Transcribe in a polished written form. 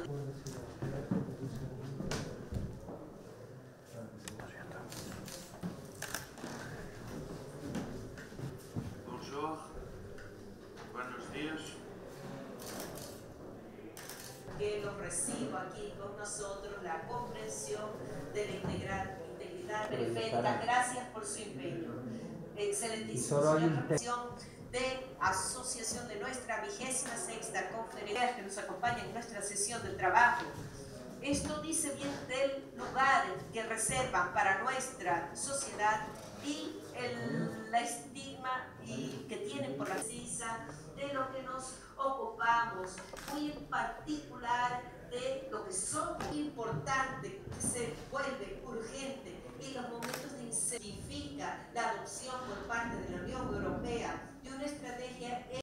Bonjour, buenos días. Que los recibo aquí con nosotros, la comprensión de la integridad periférica. Gracias por su empeño. Excelentísimo señor, de asociación de nuestra 26ª conferencia que nos acompaña en nuestra sesión de trabajo. Esto dice bien del lugar que reservan para nuestra sociedad y la estigma que tienen por la precisa de lo que nos ocupamos, muy en particular de lo que somos importante, que se vuelve urgente en los momentos de incertidumbre, la adopción por parte de la Unión Europea de una estrategia